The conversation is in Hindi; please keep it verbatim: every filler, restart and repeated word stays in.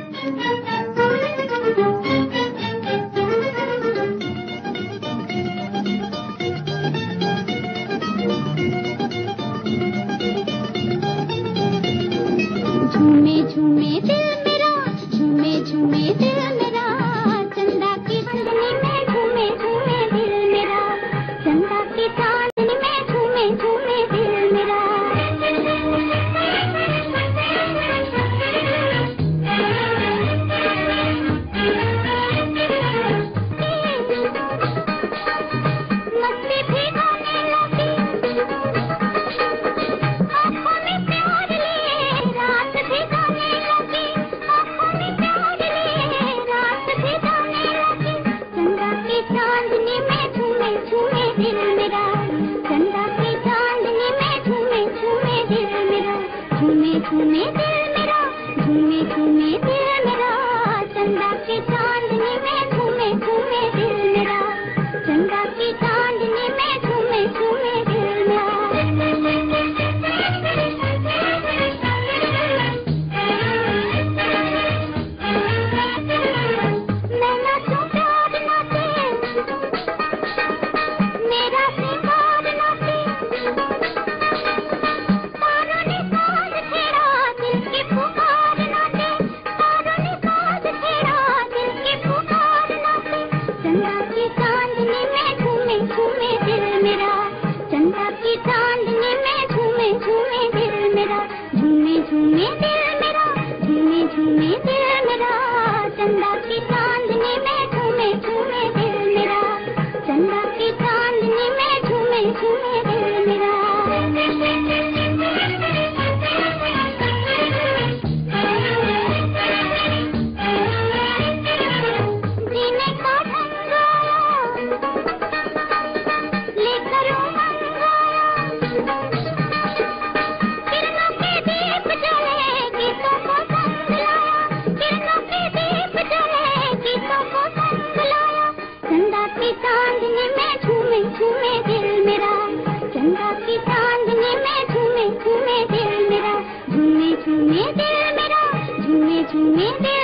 झूमे झूमे दिल मेरा, झूमे झूमे दिल मेरा, चंदा की चांदनी में झूमे झूमे दिल मेरा, चंदा की चांदनी में झूमे झूमे दिल मेरा। मस्ती भी गाने लगी, आँखों में प्यार लिए रात भी गाने लगी, आँखों में प्यार लिए रात भी गाने लगी। चंदा की चांदनी में झूमे झूमे दिल मेरा, चंदा की चांदनी में झूमे झूमे दिल मेरा, झूमे झूमे दिल मेरा, झूमे झूमे दिल मेरा, चंदा की चांदनी में झूमे झूमे दिल मेरा, चंदा की चांदनी में झूमे झूमे दिल मेरा। मैं नाचूं प्यार नाचे, मेरा श्रृंगार नाचे, तारों ने साज छेड़ा दिल की पुकार नाचे, तारों ने साज छेड़ा दिल की पुकार नाचे। चंदा की चांदनी में झूमे झूमे दिल मेरा, चंदा की चांदनी में झूमे झूमे दिल मेरा, झूमे झूमे दिल मेरा, झूमे झूमे दिल मेरा, चंदा की चांदनी में झूमे झूमे दिल मेरा, चंदा की चांदनी में झूमे झूमे दिल मेरा। जीने का ढंग आया, लेकर उमंग आया, किरणों के दीप जले गीतों को संग लाया, किरणों के दीप जले गीतों को संग लाया। चंदा की चांदनी में झूमे झूमे दिल मेरा, चंदा की चांदनी में झूमे झूमे दिल मेरा, झूमे झूमे दिल मेरा, झूमे झूमे दिल